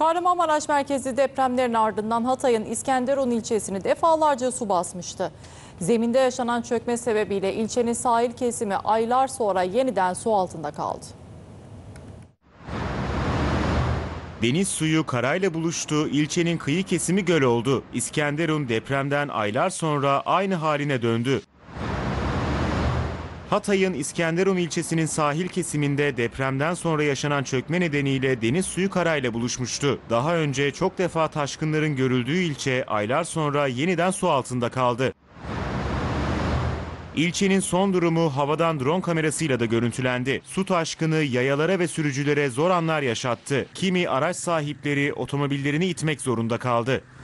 Kahramanmaraş merkezli depremlerin ardından Hatay'ın İskenderun ilçesini defalarca su basmıştı. Zeminde yaşanan çökme sebebiyle ilçenin sahil kesimi aylar sonra yeniden su altında kaldı. Deniz suyu karayla buluştu, ilçenin kıyı kesimi göl oldu. İskenderun depremden aylar sonra aynı haline döndü. Hatay'ın İskenderun ilçesinin sahil kesiminde depremden sonra yaşanan çökme nedeniyle deniz suyu karayla buluşmuştu. Daha önce çok defa taşkınların görüldüğü ilçe aylar sonra yeniden su altında kaldı. İlçenin son durumu havadan drone kamerasıyla da görüntülendi. Su taşkını yayalara ve sürücülere zor anlar yaşattı. Kimi araç sahipleri otomobillerini itmek zorunda kaldı.